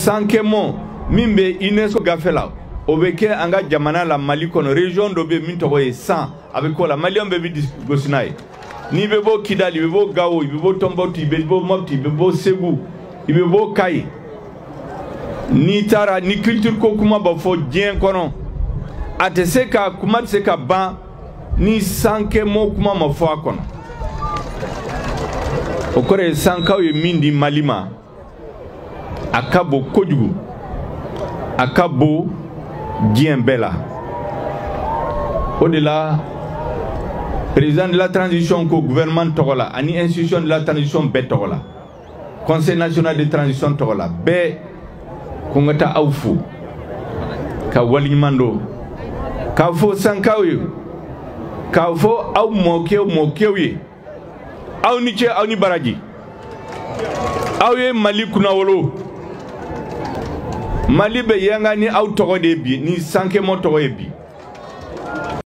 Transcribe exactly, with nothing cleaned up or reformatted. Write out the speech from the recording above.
Sankemo mimbe UNESCO gafela obeke anga jamana la Mali kono région dobe minto ye cent avec quoi la Mali on be gosinaye ni bebo Kidali bebo Gao bebo Tombouctou bebo Mopti bebo Ségou bebo Kayi ni tara ni culture ko kuma ba fo dien kono atese ka kuma se ka ban ni Sankemo kuma ma fo kono okore sankaw ye mindi malima akabo kojugu akabo dien bela au-delà président de la transition ko gouvernement togola ani institution de la transition be togola conseil national de transition togola be ko ngata awfu ka walimando ka fo sankaw ye ka fo aw mokew mokew ye aw ni ce aw ni baraji aw ye Mali kuna wolo Mali be yanga ni aw togo de bi ni Sankemo togo e bi